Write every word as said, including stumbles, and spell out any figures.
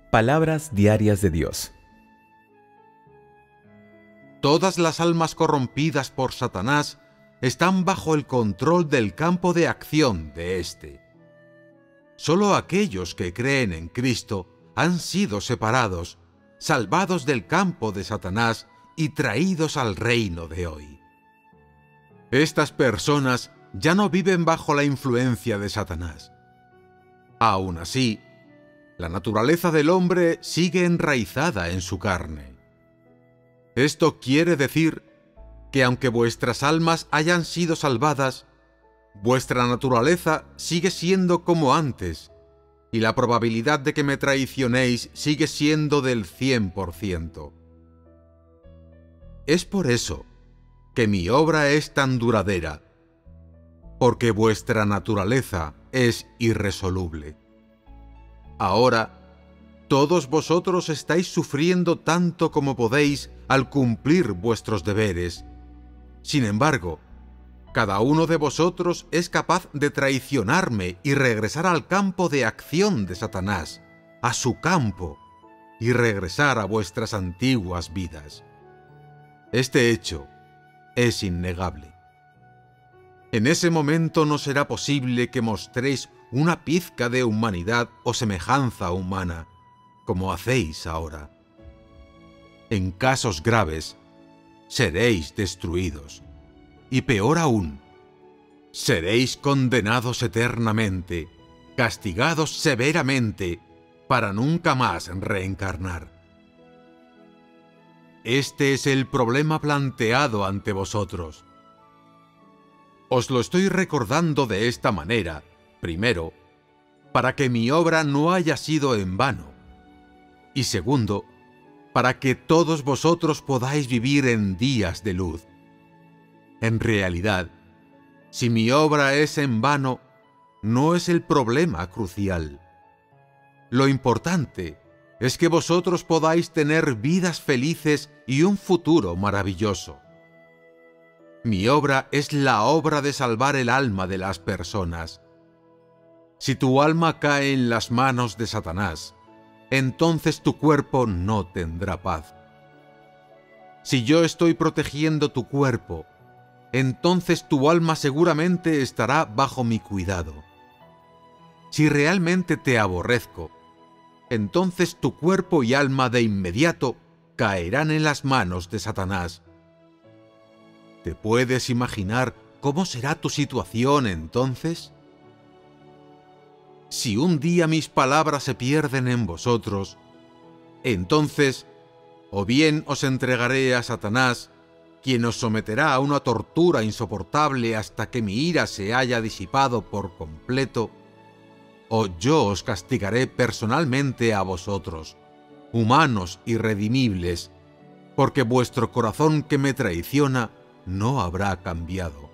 Palabras diarias de Dios. Todas las almas corrompidas por Satanás están bajo el control del campo de acción de éste. Solo aquellos que creen en Cristo han sido separados, salvados del campo de Satanás y traídos al reino de hoy. Estas personas ya no viven bajo la influencia de Satanás. Aún así, la naturaleza del hombre sigue enraizada en su carne. Esto quiere decir que aunque vuestras almas hayan sido salvadas, vuestra naturaleza sigue siendo como antes, y la probabilidad de que me traicionéis sigue siendo del cien por ciento. Es por eso que mi obra es tan duradera, porque vuestra naturaleza es irresoluble. Ahora, todos vosotros estáis sufriendo tanto como podéis al cumplir vuestros deberes. Sin embargo, cada uno de vosotros es capaz de traicionarme y regresar al campo de acción de Satanás, a su campo, y regresar a vuestras antiguas vidas. Este hecho es innegable. En ese momento no será posible que mostréis una pizca de humanidad o semejanza humana, como hacéis ahora. En casos graves, seréis destruidos, y peor aún, seréis condenados eternamente, castigados severamente, para nunca más reencarnar. Este es el problema planteado ante vosotros. Os lo estoy recordando de esta manera, primero, para que mi obra no haya sido en vano, y segundo, para que todos vosotros podáis vivir en días de luz. En realidad, si mi obra es en vano, no es el problema crucial. Lo importante es que vosotros podáis tener vidas felices y un futuro maravilloso. Mi obra es la obra de salvar el alma de las personas. Si tu alma cae en las manos de Satanás, entonces tu cuerpo no tendrá paz. Si yo estoy protegiendo tu cuerpo, entonces tu alma seguramente estará bajo mi cuidado. Si realmente te aborrezco, entonces tu cuerpo y alma de inmediato caerán en las manos de Satanás. ¿Te puedes imaginar cómo será tu situación entonces? Si un día mis palabras se pierden en vosotros, entonces o bien os entregaré a Satanás, quien os someterá a una tortura insoportable hasta que mi ira se haya disipado por completo, o yo os castigaré personalmente a vosotros, humanos irredimibles, porque vuestro corazón que me traiciona no habrá cambiado.